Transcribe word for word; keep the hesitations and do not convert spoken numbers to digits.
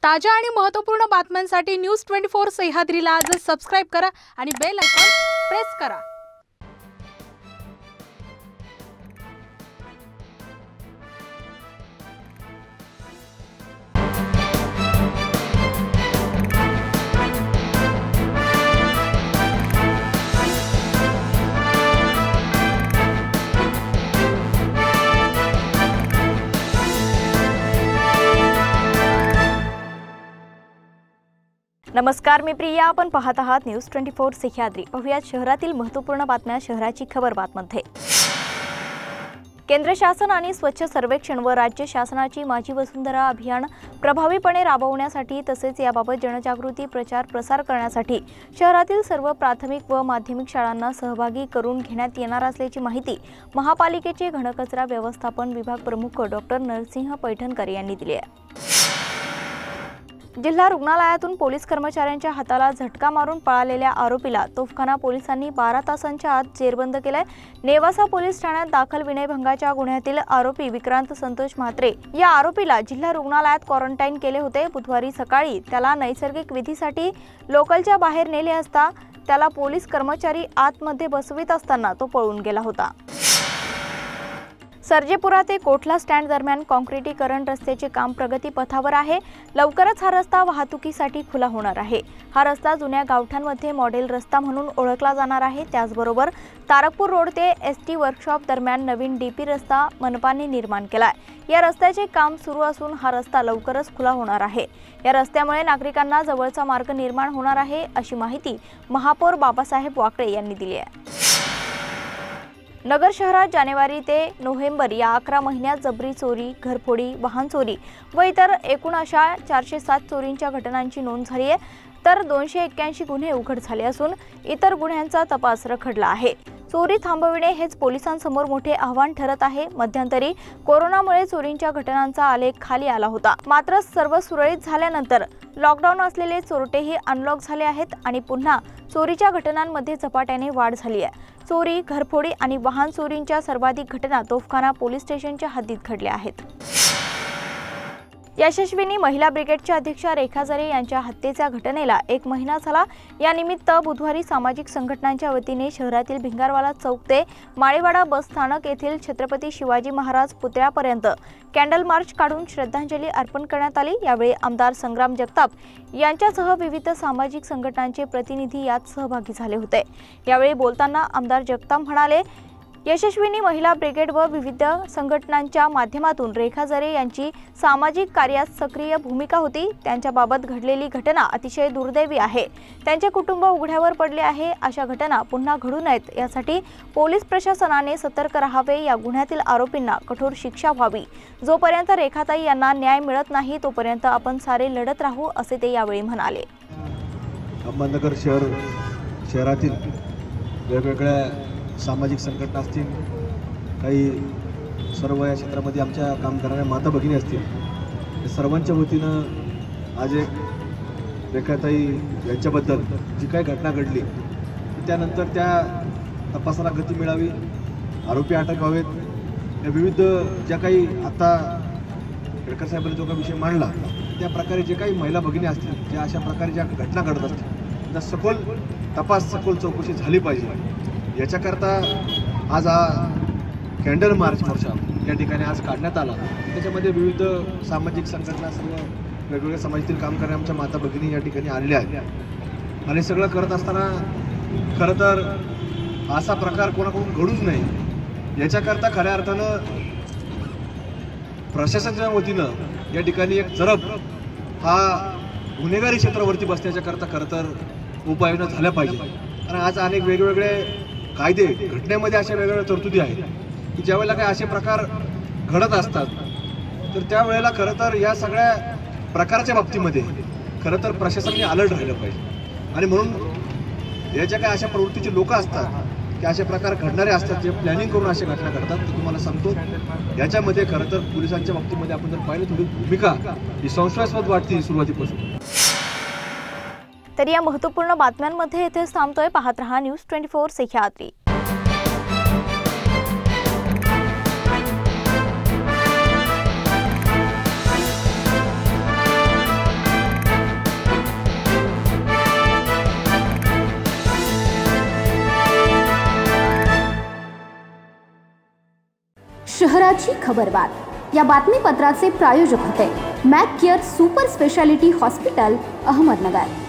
ताजा आणि महत्त्वपूर्ण बातम्यांसाठी न्यूज ट्वेंटी फोर सह्याद्रीला आजच सबस्क्राइब करा आणि बेल आयकॉन प्रेस करा। नमस्कार, मी प्रिया। आपण पाहत आहात न्यूज ट्वेंटी फोर सह्याद्री। पाहुयात शहरातील महत्त्वपूर्ण बातम्या शहराची खबर बातमध्ये। केंद्र शासन आणि स्वच्छ सर्वेक्षण व राज्य शासनाची माझी वसुंधरा अभियान प्रभावीपणे राबवण्यासाठी तसेच याबाबत जनजागृती प्रचार प्रसार करण्यासाठी शहरातील सर्व प्राथमिक व माध्यमिक शाळांना सहभागी करून घेण्यात येणार असल्याची माहिती महापालिकेचे घनकचरा व्यवस्थापन विभाग प्रमुख डॉक्टर नरसिंह पैठणकर यांनी दिली आहे। जिल्हा रुग्णालयातून पोलीस कर्मचाऱ्यांच्या हाताला झटका मारून पळालेल्या आरोपीला तोफखाना पोलिसांनी बारा तासांच्या आत जेरबंद केलाय। नेवासा पोलीस ठाण्यात दाखल विनयभंगाच्या गुन्ह्यातील आरोपी विक्रांत संतोष म्हात्रे या आरोपीला जिल्हा रुग्णालयात क्वारंटाईन केले होते। बुधवारी सकाळी त्याला नैसर्गिक विधीसाठी लोकलच्या बाहेर नेले असता त्याला पोलीस कर्मचारी आतमध्ये बसवित असताना तो पळून गेला होता। सर्जेपुरा ते कोठला स्टँड दरम्यान काँक्रिटीकरण रस्त्याचे काम प्रगती पथावर आहे। लवकरच हा रस्ता वाहतुकीसाठी खुला होणार आहे। हा रस्ता जुन्या गावठांमध्ये मॉडेल रस्ता म्हणून ओळखला जाणार आहे। त्याचबरोबर तारकपूर रोड ते एस टी वर्कशॉप दरम्यान नवीन डीपी रस्ता मनपाने निर्माण केलाय। या रस्त्याचे काम सुरू असून हा रस्ता लवकरच खुला होणार आहे। या रस्त्यामुळे नागरिकांना जवळचा मार्ग निर्माण होणार आहे, अशी माहिती महापौर बाबासाहेब वाकळे यांनी दिली आहे। नगर शहरात जानेवारी ते नोव्हेंबर या अकरा महिन्यात जबरी चोरी, घरफोडी, वाहन चोरी व इतर एकूण अशा चारशे सात चोरींच्या घटनांची नोंद झाली आहे, तर दोनशे एक्क्याऐंशी गुन्हे उघड झाले असून इतर गुन्ह्यांचा तपास रखडला आहे। चोरी थांबविणे हेच पोलिसांसमोर मोठे आव्हान ठरत आहे। मध्यंतरी कोरोनामुळे चोरींच्या घटनांचा आलेख खाली आला होता, मात्र सर्व सुरळीत झाल्यानंतर लॉकडाऊन असलेले चोरटेही अनलॉक झाले आहेत आणि पुन्हा चोरीच्या घटनांमध्ये झपाट्याने वाढ झाली आहे। चोरी, घरफोडी आणि वाहन चोरींच्या सर्वाधिक घटना तोफखाना पोलीस स्टेशनच्या हद्दीत घडल्या आहेत। यशस्विनी महिला ब्रिगेडच्या अध्यक्षा रेखा जरे यांच्या हत्येच्या घटनेला एक महिना झाला। या निमित्त बुधवारी सामाजिक संघटनांच्या वतीने शहरातील भिंगारवाला चौक ते माळेवाडा बस स्थानक येथील छत्रपती शिवाजी महाराज पुतळ्यापर्यंत कॅन्डल मार्च काढून श्रद्धांजली अर्पण करण्यात आली। यावेळी आमदार संग्राम जगताप यांच्यासह विविध सामाजिक संघटनांचे प्रतिनिधी यात सहभागी झाले होते। यावेळी बोलताना आमदार जगताप म्हणाले, यशस्विनी महिला ब्रिगेड व विविध संघटनांच्या माध्यमातून रेखा जरे यांची सामाजिक कार्यात सक्रिय भूमिका होती। त्यांच्याबाबत घडलेली घटना अतिशय दुर्दैवी आहे। त्यांचे कुटुंब उघड्यावर पडले आहे। अशा घटना पुन्हा घडू नयेत यासाठी पोलीस प्रशासनाने सतर्क राहावे। या गुन्ह्यातील आरोपींना कठोर शिक्षा व्हावी। जोपर्यंत रेखाताई यांना न्याय मिळत नाही तोपर्यंत आपण सारे लढत राहू, असे ते यावेळी म्हणाले। अहमदनगर शहर शहरातील वेगवेगळ्या सामाजिक संघटना असतील, काही सर्व या क्षेत्रामध्ये आमच्या काम करणाऱ्या माता भगिनी असतील, सर्वांच्या वतीनं आज एक रेखाताई यांच्याबद्दल जी काही घटना घडली त्यानंतर त्या तपासाला गती मिळावी, आरोपी अटक व्हावेत, या विविध ज्या काही आता केळकर साहेबांनी जो काही विषय मांडला त्या प्रकारे जे काही महिला भगिनी असतील, ज्या अशा प्रकारे ज्या घटना घडत असतील त्या सखोल तपास, सखोल चौकशी झाली पाहिजे। याच्याकरता आज हा कॅन्डल मार्च मोर्चा या ठिकाणी आज काढण्यात आला। त्याच्यामध्ये विविध सामाजिक संघटना, सर्व वेगवेगळ्या समाजातील काम करणाऱ्या आमच्या माता भगिनी या ठिकाणी आलेल्या आहेत आणि सगळं करत असताना खरं तर असा प्रकार कोणाकडून घडूच नाही याच्याकरता खऱ्या अर्थानं प्रशासनाच्या वतीनं या ठिकाणी एक जरब हा गुन्हेगारी क्षेत्रावरती बसण्याच्याकरता खरं तर उपाययोजना झाल्या पाहिजे। कारण आज अनेक वेगवेगळे कायदे घटनेमध्ये अशा वेगवेगळ्या तरतुदी आहेत की ज्यावेळेला काही असे प्रकार घडत असतात तर त्यावेळेला खरं तर या सगळ्या प्रकारच्या बाबतीमध्ये खरं तर प्रशासनाने अलर्ट राहिलं पाहिजे। आणि म्हणून या ज्या काही अशा प्रवृत्तीचे लोक असतात की अशा प्रकार घडणारे असतात, जे प्लॅनिंग करून अशा घटना घडतात, ते तुम्हाला सांगतो याच्यामध्ये खरं तर पोलिसांच्या बाबतीमध्ये आपण जर पाहिलं थोडी भूमिका ही संशयास्पद वाटते सुरुवातीपासून। तर या महत्त्वपूर्ण बातम्यांमध्ये इथेच थांबतोय। पाहत रहा न्यूज ट्वेंटी फोर सह्याद्री। शहराची खबरबात या बातमीपत्राचे प्रायोजक होते Mac care super speciality hospital, Ahmednagar.